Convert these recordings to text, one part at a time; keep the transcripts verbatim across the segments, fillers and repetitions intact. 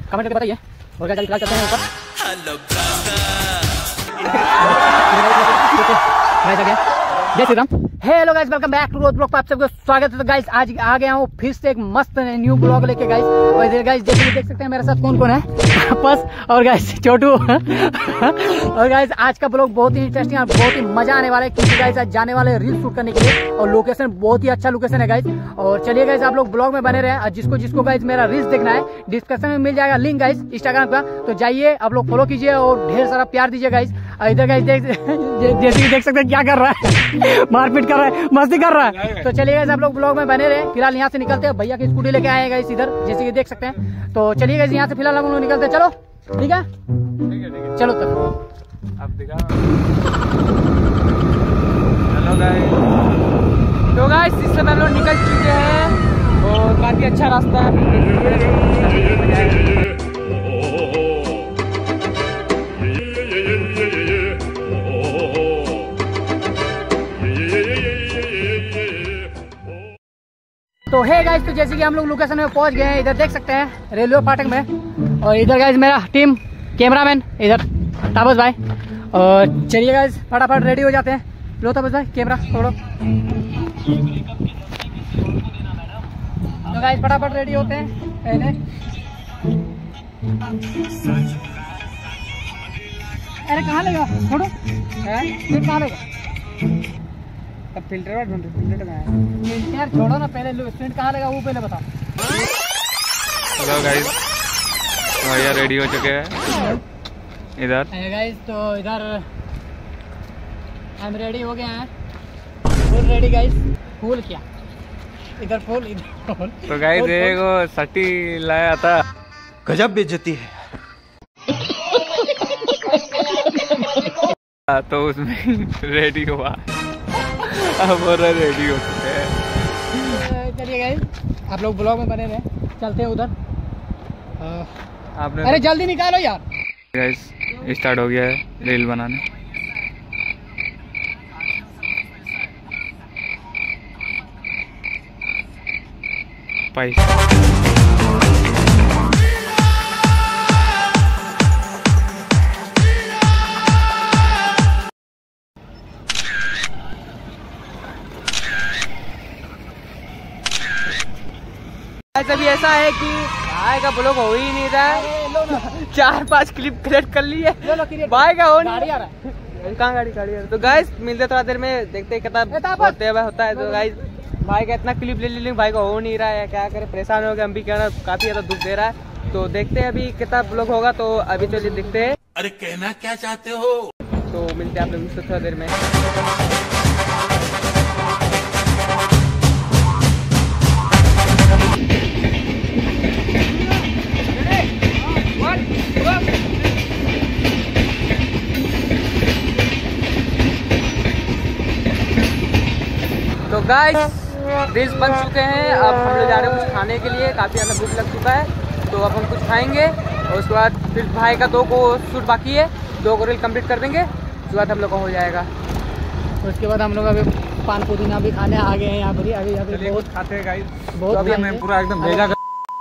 Comment करके बताइए। और गाइस फिलहाल चलते हैं ऊपर। जय Shri Ram. Hello guys, welcome back to रोज ब्लॉग पे आप सबको स्वागत है। तो गाइस आज आ गया हूँ फिर से एक मस्त न्यू ब्लॉग लेके गाइस। और इधर गाइस जैसे कि देख सकते हैं मेरे साथ कौन कौन है, आपस और गाइस छोटू। और गाइस आज का ब्लॉग बहुत ही इंटरेस्टिंग और बहुत ही मजा आने वाला है, क्योंकि गाइस आज जाने वाले रील शूट करने के लिए और लोकेशन बहुत ही अच्छा लोकेशन है गाइस। और चलिए गाइस आप लोग ब्लॉग में बने रहे। और जिसको जिसको गाइस मेरा रील्स देखना है डिस्क्रिप्शन में मिल जाएगा लिंक गाइस इंस्टाग्राम का, तो जाइए आप लोग फॉलो कीजिए और ढेर सारा प्यार दीजिए गाइस। इधर गाइस देख जैसे कि देख सकते हैं क्या कर रहा है, मारपीट कर रहा है, मस्ती कर रहा है। तो चलिए गाइस आप लोग ब्लॉग में बने रहे। फिलहाल यहाँ से निकलते हैं, भैया की स्कूटी लेके आए गाइस इधर, जैसे कि देख सकते हैं। तो चलिए गाइस यहाँ से फिलहाल हम लोग निकलते हैं। चलो ठीक है, चलो तब अब दिखा। हेलो गाइस, तो गाइस इस समय हम लोग निकल चुके हैं और काफी अच्छा रास्ता है। तो है गाइस, तो जैसे कि हम लोग लोकेशन में पहुंच गए हैं, इधर देख सकते हैं रेलवे फाटक में। और इधर गाइस मेरा टीम कैमरामैन इधर ताबस भाई। और चलिए गाइस फटाफट रेडी हो जाते हैं। लो ताबस भाई कैमरा छोड़ो। तो गाइस फटाफट रेडी होते हैं पहले। अरे कहाँ लेगा, छोड़ो है कहाँ लेगा। अब फिल्टर ढूंढो, फिल्टर कहाँ है यार, छोड़ो ना पहले। स्टैंड कहाँ लगा वो पहले बताओ। हेलो गाइस, भैया रेडी हो चुके हैं इधर गाइस। तो इधर हम रेडी हो गए हैं, फुल रेडी गाइस। फुल क्या इधर फुल इधर फुल। तो गाइस देखो सटी लाया था, गजब बेइज्जती है। तो उसमें रेडी हुआ, अब रेडी हो चुके हैं। चलिए गाइस आप लोग ब्लॉग में बने रहे, चलते हैं उधर। आपने अरे जल्दी निकालो यार। गाइस स्टार्ट हो गया है रील बनाने। पैसा अभी ऐसा है कि भाई का ब्लॉग हो ही नहीं रहा। चार पांच क्लिप क्रिएट कर लिए, भाई का हो नहीं आ रहा है। कहाँ गाड़ी गाड़ी है। तो गाइस मिलते थोड़ा देर में, देखते हैं कितना होते हैं होता है। तो गाइस भाई का इतना क्लिप ले ले, भाई का हो नहीं रहा है, क्या करे, परेशान हो गए हम भी, कहना काफी ज्यादा दुख दे रहा है। तो देखते हैं अभी कितना ब्लॉग होगा। तो अभी चलिए देखते हैं। अरे कहना क्या चाहते हो। तो मिलते हैं आप लोग थोड़ा देर में। तो गाइस रील्स बन चुके हैं, अब हम लोग जा रहे हैं कुछ खाने के लिए। काफ़ी ज़्यादा भूख लग चुका है, तो अब हम कुछ खाएंगे और उसके बाद फिर भाई का दो को शूट बाकी है, दो को रील कंप्लीट कर देंगे, उसके बाद हम लोग का हो जाएगा। उसके बाद हम लोग अभी पान पुदीना भी खाने आ गए हैं यहाँ पर। अभी अभी बहुत खाते हैं गाइस, बहुत तो अभी हमें पूरा एकदम भेजा।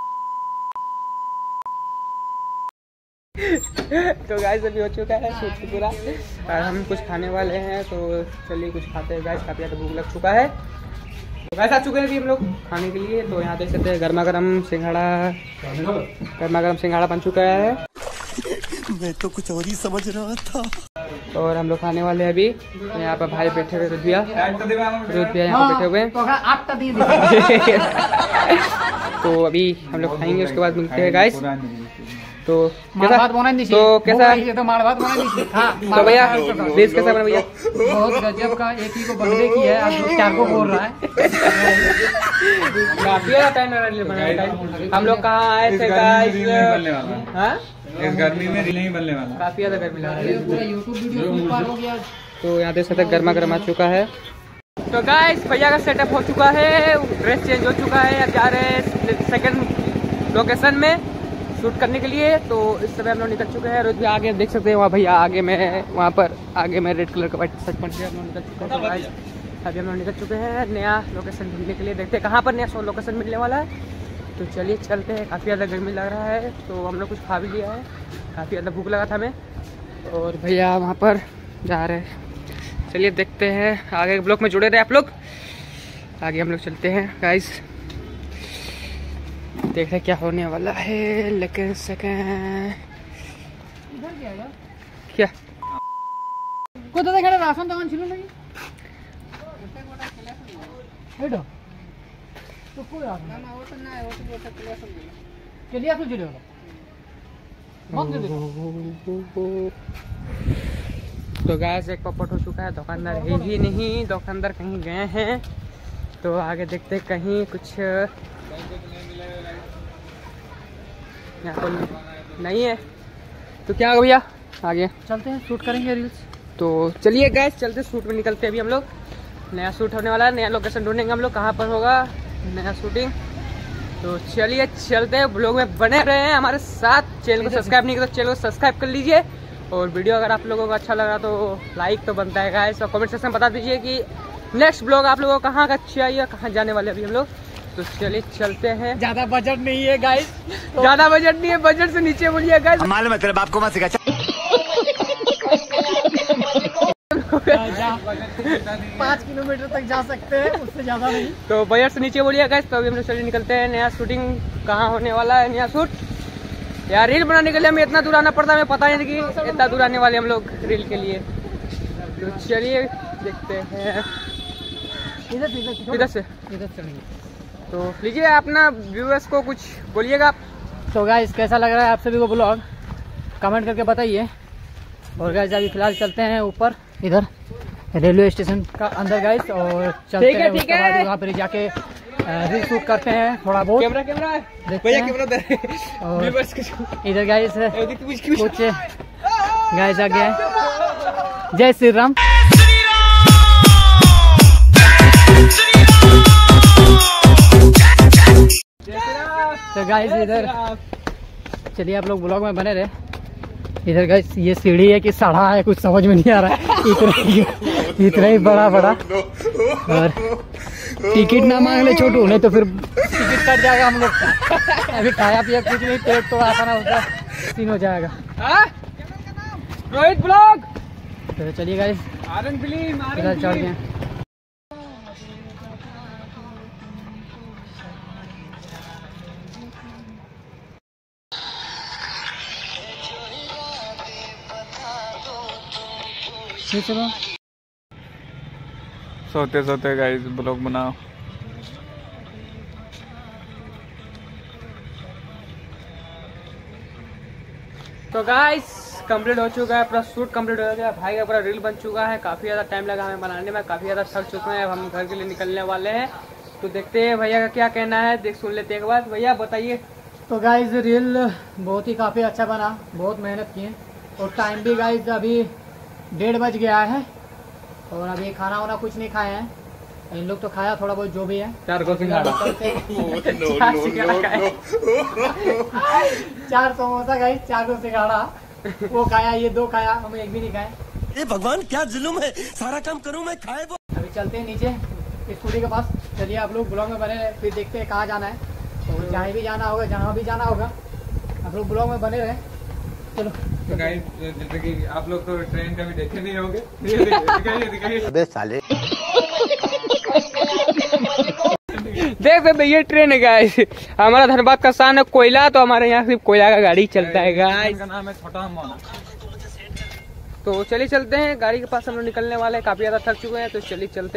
तो गाइस अभी हो चुका है शूट पूरा और हम कुछ खाने वाले हैं। तो चलिए कुछ खाते हैं गाइस, काफ़ी ज़्यादा भूख लग चुका है। तो गाइस आ चुके हैं अभी हम लोग खाने के लिए। तो यहाँ देख सकते हैं गर्मा गर्म सिंघाड़ा, गर्मा गर्म सिंघाड़ा बन चुका है। मैं तो कुछ और ही समझ रहा था। और हम लोग खाने वाले हैं अभी। तो यहाँ पर भाई बैठे हुए, रुधिया रुधिया यहाँ पे बैठे हुए। तो अभी हम लोग खाएंगे, उसके बाद मिलते हैं गाइस। तो कैसा तो कैसा तो माड़ भात बना दी। तो भैया रील्स कैसा बना भैया? बहुत गजब का, एक ही को बंदे की है, अब दो चार को बोल रहा है। काफी ज्यादा टाइम लगा। हम लोग कहाँ आए थे गाइस, इस गर्मी में रील नहीं बनने वाला, काफी ज्यादा गर्मी लग रही है। यूट्यूब वीडियो पार हो गया। तो यहाँ देख सकते गर्मा गर्म आ चुका है। तो गाइस भैया का सेटअप हो चुका है, ड्रेस चेंज हो चुका है, अब जा रहे हैं सेकंड लोकेशन में शूट करने के लिए। तो इस समय हम लोग निकल चुके हैं। रोज भी आगे देख सकते हैं, वहाँ भैया आगे में, वहाँ पर आगे में रेड कलर का व्हाइट शर्ट पहन के हम लोग निकल चुके हैं। तो गाइस अभी हम लोग निकल चुके हैं नया लोकेशन ढूंढने के लिए। देखते हैं कहाँ पर नया लोकेशन मिलने वाला है। तो चलिए चलते हैं। काफ़ी ज़्यादा गर्मी लग रहा है तो हम लोग कुछ खा भी लिया है, काफ़ी ज़्यादा भूख लगा था हमें। और भैया वहाँ पर जा रहे हैं, चलिए देखते हैं। आगे ब्लॉग में जुड़े रहे आप लोग, आगे हम लोग चलते हैं गाइस, देख रहे क्या होने वाला है। लेकिन सेकेंड क्या कोथा থেকে একটা রাশন দোকান ছিল নাকি এটা তো কই রাশন না না ওটা না ওটা ওটা ক্লিয়ার ছিল ক্লিয়ার ছিল ওটা বন্ধ दे तो गैस एक पपट हो चुका है, दुकानदार है ही नहीं, दुकानदार कहीं गए हैं। तो आगे देखते हैं कहीं कुछ यहाँ पर नहीं है तो क्या होगा भैया, आगे चलते हैं, शूट करेंगे रील्स। तो चलिए गैस चलते, शूट में निकलते हैं अभी हम लोग। नया शूट होने वाला है, नया लोकेशन ढूंढेंगे हम लोग, कहाँ पर होगा नया शूटिंग। तो चलिए चलते हैं, ब्लॉग में बने रहे हैं हमारे साथ। चैनल को सब्सक्राइब नहीं किया तो चैनल को सब्सक्राइब कर लीजिए, और वीडियो अगर आप लोगों को अच्छा लगा तो लाइक तो बनता है गाइस। और कमेंट सेक्शन में बता दीजिए कि नेक्स्ट ब्लॉग आप लोगों को कहाँ का चाहिए, कहाँ जाने वाले अभी हम लोग। तो चलिए चलते हैं। ज्यादा बजट नहीं है गाइस, ज्यादा बजट नहीं है, बजट से नीचे बोलिए गाइस। मालूम है तेरे बाप को मत सिखा। पाँच किलोमीटर तक जा सकते हैं, उससे ज्यादा नहीं। तो बजट से नीचे बोलिए गाइस। तो अभी हम लोग चलिए निकलते हैं, नया शूटिंग कहाँ होने वाला है, नया शूट। यार रील बनाने के लिए हमें इतना दूर आना पड़ता है, हमें पता नहीं कि इतना दूर आने वाले हम लोग रील के लिए। तो चलिए देखते हैं इधर से इधर इधर से इधर चलेंगे। तो लीजिए अपना व्यूअर्स को कुछ बोलिएगा आप। तो गाइस कैसा लग रहा है आप सभी को ब्लॉग, कमेंट करके बताइए। और गाइस अभी फिलहाल चलते हैं ऊपर, इधर रेलवे स्टेशन का अंदर गाइस, और चलते हैं उसके बाद वहाँ पर जाके रील शूट करते हैं थोड़ा बहुत। कैमरा कैमरा भैया कैमरा और इधर गाइस कुछ गाइस आ गया। जय श्री राम। तो गाइस इधर चलिए आप लोग ब्लॉग में बने रहे। इधर गाइस ये सीढ़ी है कि सड़ा है, कुछ समझ में नहीं आ रहा है, इतना ही इतना ही बड़ा बड़ा। और टिकट ना मांग ले छोटू, नहीं तो फिर टिकट कट जाएगा हम लोग का। अभी खाया पिया कुछ नहीं, पेट तो आसाना होता सीन हो जाएगा। रोहित ब्लॉग। तो चलिए गाइस आरन फिल्म इधर चढ़ गए। चलो सोते सोते गाइस ब्लॉग बनाओ। तो गाइस कंप्लीट हो चुका है, पूरा शूट कंप्लीट हो गया, भाई का पूरा रील बन चुका है। काफ़ी ज़्यादा टाइम लगा हमें बनाने में, काफ़ी ज़्यादा थक चुके हैं, अब हम घर के लिए निकलने वाले हैं। तो देखते हैं भैया का क्या कहना है, देख सुन लेते हैं एक बार। भैया बताइए। तो गाइस रील बहुत ही काफ़ी अच्छा बना, बहुत मेहनत किए। और टाइम भी गाइस अभी डेढ़ बज गया है, और अभी खाना वाना कुछ नहीं खाए हैं। इन लोग तो खाया थोड़ा बहुत जो भी है, चार को सिंघाड़ा चार समोसा गाइस, चार को सिंघाड़ा वो खाया, ये दो खाया, हम एक भी नहीं खाए। ये भगवान क्या जुल्म है, सारा काम करूं मैं खाए वो। अभी चलते हैं नीचे स्कूटी के पास। चलिए आप लोग ब्लॉग में बने रहे, फिर देखते हैं कहाँ जाना है, और जहाँ भी जाना होगा, जहाँ भी जाना होगा आप लोग ब्लॉग में बने रहे। चलो तो गाइस जैसे कि आप लोग तो ट्रेन कभी देखे नहीं होंगे, दिखाइए दिखाइए। अबे साले देख सकते ये ट्रेन है गाइस, हमारा धनबाद का शान है कोयला, तो हमारे यहाँ सिर्फ कोयला का गाड़ी चलता है गाइस। का नाम है छोटा मोना। तो चलिए चलते हैं, गाड़ी के पास हम लोग निकलने वाले हैं, काफी ज्यादा थक चुके हैं। तो चलिए चलते